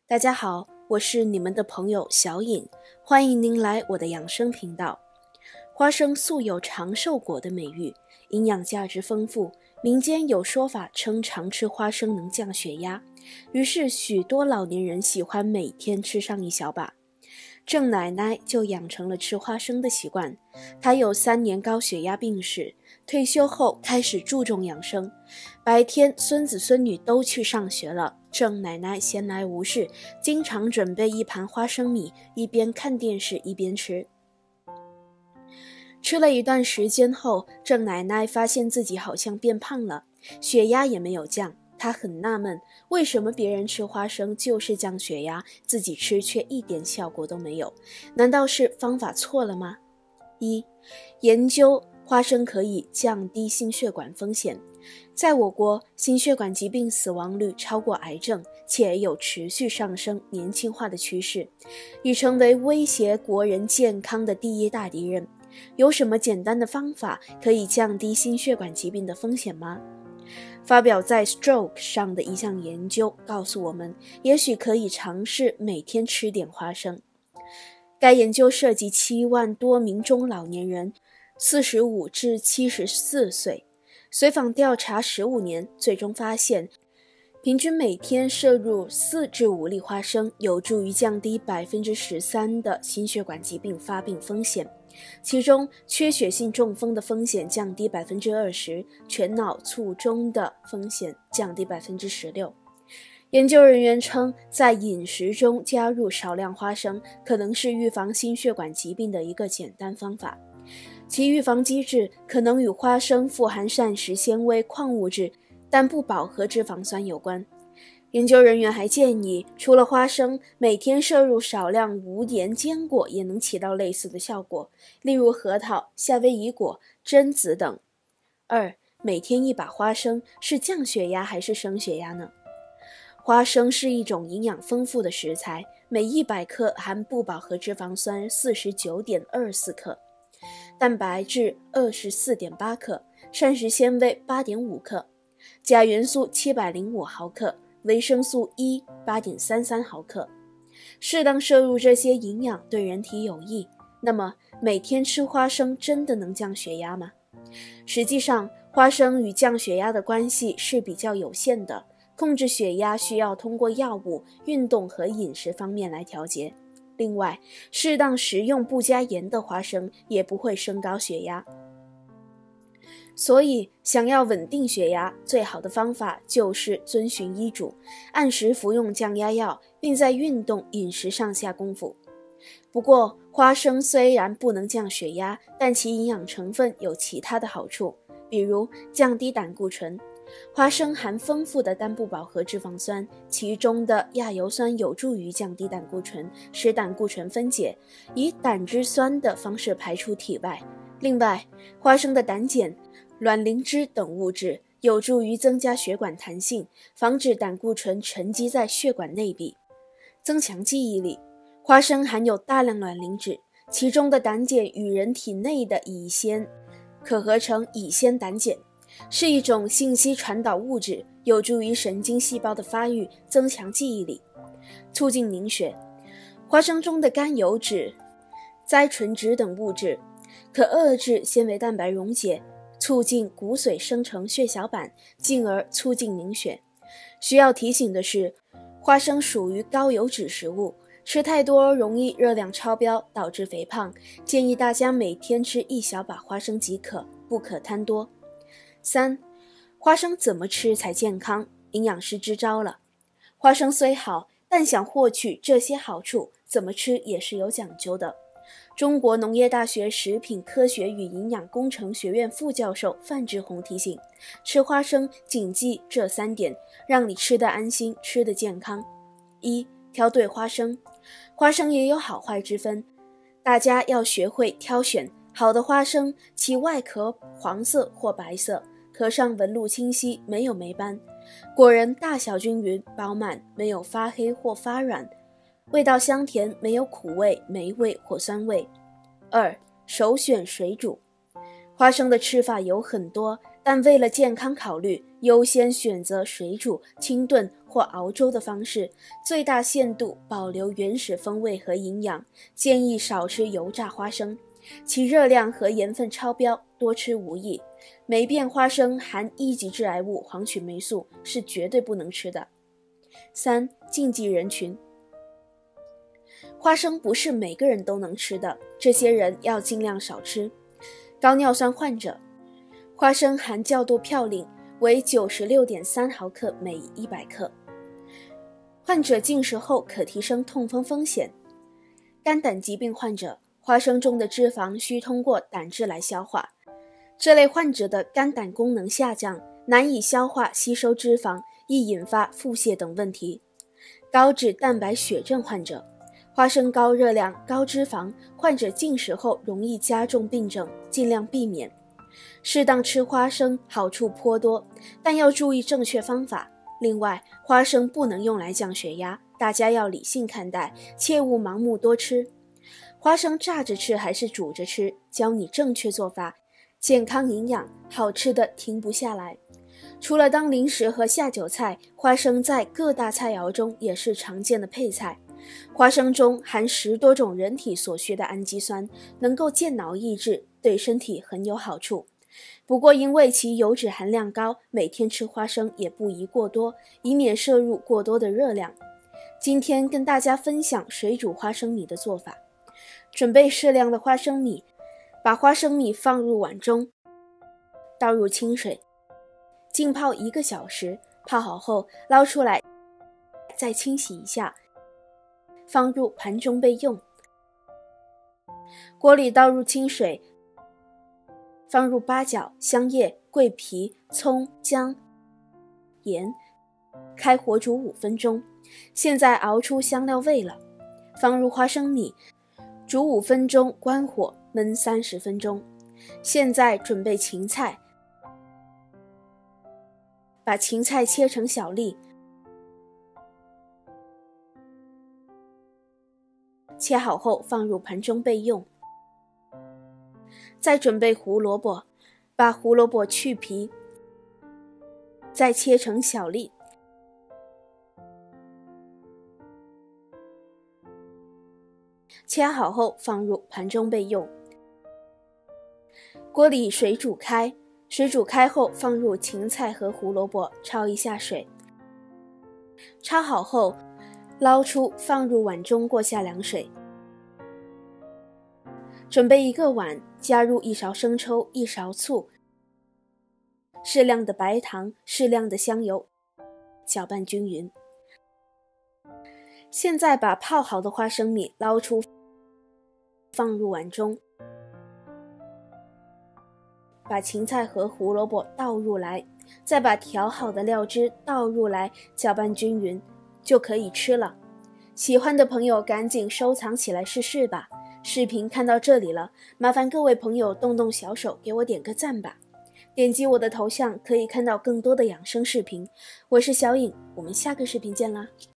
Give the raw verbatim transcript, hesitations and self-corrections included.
大家好，我是你们的朋友小颖，欢迎您来我的养生频道。花生素有长寿果的美誉，营养价值丰富，民间有说法称常吃花生能降血压，于是许多老年人喜欢每天吃上一小把。郑奶奶就养成了吃花生的习惯，她有三年高血压病史，退休后开始注重养生。白天孙子孙女都去上学了，郑奶奶闲来无事，经常准备一盘花生米，一边看电视一边吃。吃了一段时间后，郑奶奶发现自己好像变胖了，血压也没有降。她很纳闷，为什么别人吃花生就是降血压，自己吃却一点效果都没有？难道是方法错了吗？一、研究花生可以降低心血管风险。在我国，心血管疾病死亡率超过癌症，且有持续上升、年轻化的趋势，已成为威胁国人健康的第一大敌人。有什么简单的方法可以降低心血管疾病的风险吗？发表在 Stroke 上的一项研究告诉我们，也许可以尝试每天吃点花生。该研究涉及七万多名中老年人，四十五至七十四岁，随访调查十五年，最终发现，平均每天摄入四至五粒花生，有助于降低 百分之十三 的心血管疾病发病风险。其中，缺血性中风的风险降低 百分之二十， 全脑卒中的风险降低 百分之十六。研究人员称，在饮食中加入少量花生，可能是预防心血管疾病的一个简单方法。其预防机制可能与花生富含膳食纤维、矿物质、但不饱和脂肪酸有关。研究人员还建议，除了花生，每天摄入少量无盐坚果也能起到类似的效果，例如核桃、夏威夷果、榛子等。二、每天一把花生是降血压还是升血压呢？花生是一种营养丰富的食材，每一百克含不饱和脂肪酸 四十九点二四 克，蛋白质 二十四点八 克，膳食纤维 八点五 克，钾元素七百零五毫克，维生素 E 八点三三 毫克。适当摄入这些营养对人体有益，那么每天吃花生真的能降血压吗？实际上，花生与降血压的关系是比较有限的，控制血压需要通过药物、运动和饮食方面来调节。另外，适当食用不加盐的花生也不会升高血压。所以，想要稳定血压，最好的方法就是遵循医嘱，按时服用降压药，并在运动、饮食上下功夫。不过，花生虽然不能降血压，但其营养成分有其他的好处，比如降低胆固醇。花生含丰富的单不饱和脂肪酸，其中的亚油酸有助于降低胆固醇，使胆固醇分解，以胆汁酸的方式排出体外。另外，花生的胆碱、卵磷脂等物质有助于增加血管弹性，防止胆固醇沉积在血管内壁，增强记忆力。花生含有大量卵磷脂，其中的胆碱与人体内的乙酰可合成乙酰胆碱，是一种信息传导物质，有助于神经细胞的发育，增强记忆力，促进凝血。花生中的甘油酯、甾醇酯等物质可遏制纤维蛋白溶解，促进骨髓生成血小板，进而促进凝血。需要提醒的是，花生属于高油脂食物，吃太多容易热量超标，导致肥胖，建议大家每天吃一小把花生即可，不可贪多。三、花生怎么吃才健康？营养师支招了。花生虽好，但想获取这些好处，怎么吃也是有讲究的。中国农业大学食品科学与营养工程学院副教授范志红提醒，吃花生谨记这三点，让你吃得安心，吃得健康。一、挑对花生。花生也有好坏之分，大家要学会挑选好的花生，其外壳黄色或白色，壳上纹路清晰，没有霉斑，果仁大小均匀饱满，没有发黑或发软，味道香甜，没有苦味、霉味或酸味。二、首选水煮。花生的吃法有很多， 但为了健康考虑，优先选择水煮、清炖或熬粥的方式，最大限度保留原始风味和营养。建议少吃油炸花生，其热量和盐分超标，多吃无益。霉变花生含一级致癌物黄曲霉素，是绝对不能吃的。三、禁忌人群。花生不是每个人都能吃的，这些人要尽量少吃。高尿酸患者，花生含较多嘌呤，为 九十六点三毫克每一百克，患者进食后可提升痛风风险。肝胆疾病患者，花生中的脂肪需通过胆汁来消化，这类患者的肝胆功能下降，难以消化吸收脂肪，易引发腹泻等问题。高脂蛋白血症患者，花生高热量、高脂肪，患者进食后容易加重病症，尽量避免。适当吃花生好处颇多，但要注意正确方法。另外，花生不能用来降血压，大家要理性看待，切勿盲目多吃。花生炸着吃还是煮着吃，教你正确做法，健康营养，好吃的停不下来。除了当零食和下酒菜，花生在各大菜肴中也是常见的配菜。花生中含十多种人体所需的氨基酸，能够健脑益智，对身体很有好处。不过因为其油脂含量高，每天吃花生也不宜过多，以免摄入过多的热量。今天跟大家分享水煮花生米的做法。准备适量的花生米，把花生米放入碗中，倒入清水，浸泡一个小时，泡好后捞出来，再清洗一下，放入盘中备用。锅里倒入清水，放入八角、香叶、桂皮、葱、姜、盐，开火煮五分钟。现在熬出香料味了，放入花生米，煮五分钟，关火焖三十分钟。现在准备芹菜，把芹菜切成小粒，切好后放入盘中备用。再准备胡萝卜，把胡萝卜去皮，再切成小粒，切好后放入盘中备用。锅里水煮开，水煮开后放入芹菜和胡萝卜，焯一下水。焯好后捞出，放入碗中过下凉水。准备一个碗，加入一勺生抽、一勺醋，适量的白糖，适量的香油，搅拌均匀。现在把泡好的花生米捞出，放入碗中，把芹菜和胡萝卜倒入来，再把调好的料汁倒入来，搅拌均匀，就可以吃了。喜欢的朋友赶紧收藏起来试试吧。视频看到这里了，麻烦各位朋友动动小手给我点个赞吧。点击我的头像可以看到更多的养生视频。我是小颖，我们下个视频见啦。